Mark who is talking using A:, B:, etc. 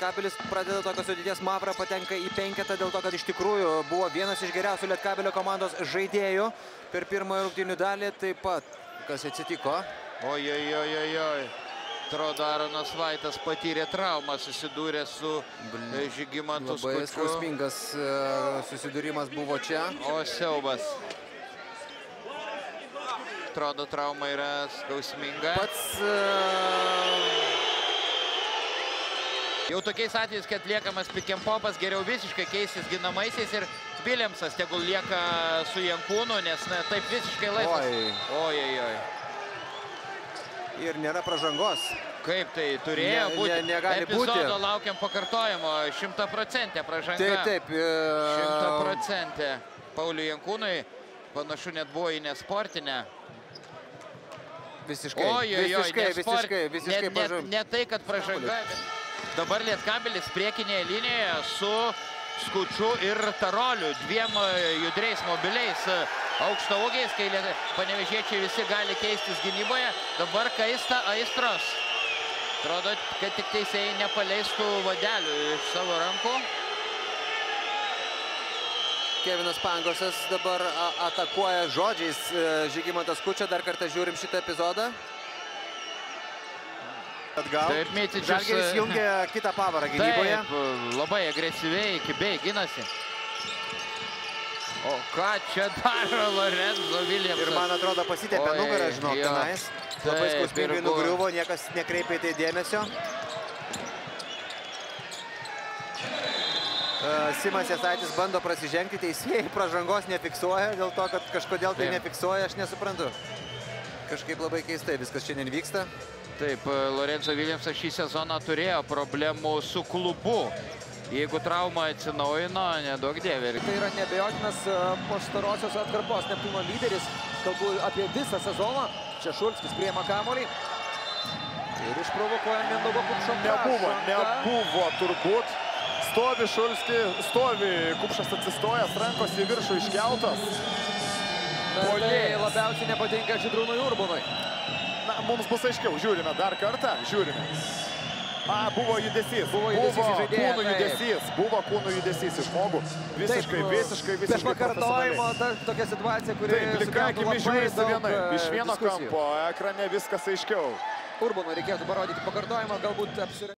A: Lietkabelis pradeda tokios sudėties. Mavra patenka į penketą dėl to, kad iš tikrųjų buvo vienas iš geriausių Lietkabelio komandos žaidėjų per pirmąją rungtynių dalį. Taip pat, kas atsitiko?
B: Oi. Atrodo, Aronas Vaitas patyrė traumą, susidūrė su Žygimantu Skuču.
A: Labai skausmingas susidūrimas buvo čia.
B: O siaubas. Atrodo, trauma yra skausminga. Jau tokiais atvejais, kad liekamas pick and popas, geriau visiškai keistis ginamaisiais ir Viljamsas tegul lieka su Jankūnu, nes taip visiškai laisvas. Oi.
A: Ir nėra pražangos.
B: Kaip tai turėjo būti?
A: Negali būti.
B: Epizodo laukiam pakartojimo. 100% pražanga.
A: Taip.
B: 100%. Pauliui Jankūnui panašu net buvo į nesportinę.
A: Visiškai pražanga.
B: Ne tai, kad pražanga. Dabar Lietkabelis priekinėje linijoje su Skuču ir Taroliu. Dviem judriais mobiliais aukštaūgiais, kai panevėžiečiai visi gali keistis gynyboje. Dabar kaista aistros. Atrodo, kad tik teisėjai nepaleistų vadelių iš savo rankų.
A: Kevinas Pangosas dabar atakuoja žodžiais Žygimantas Skučą. Dar kartą žiūrim šitą epizodą. Atgal. Žalgiris jungia kitą pavarą gynyboje.
B: Taip, labai agresyviai, kibiai ginasi. O ką čia daro Lorenzo Viljamsas?
A: Ir man atrodo pasitėpė nugarą, žinok, tenais. Labai skausmingai nugriuvo, niekas nekreipė į tai dėmesio. Simas Jasaitis bando prasižengti, teisėjai pražangos nefiksuoja, dėl to, kad kažkodėl tai nefiksuoja, aš nesuprantu. Kažkaip labai keistai viskas šiandien vyksta.
B: Taip, Lorenzo Viljamsas šį sezoną turėjo problemų su klubu. Jeigu trauma atsinaujino, nedaug dievė.
C: Tai yra neabejotinas pastarosios atkarpos Neptūno lyderis. Kalbu apie visą sezoną. Čia Šulskis priima kamuolį. Ir išprovokuoja Mindaugo Kupšo pražangą.
D: Nebuvo turbūt. Stovi Šulskis, Kupšas atsistojęs, rankos į viršų iškeltos.
C: Tai labiausiai nepatinka Žydrūnui Urbonui.
D: Na, mums bus aiškiau. Žiūrime dar kartą. Buvo judesys. Buvo kūnų judesys iš žmogų. Visiškai
C: Prieš pakartojimo tokia situacija, kuri sukeltų labai daug
D: iš vieno kampo ekrane viskas aiškiau.
C: Urbonui reikėtų parodyti pakartojimą, galbūt apsirengti.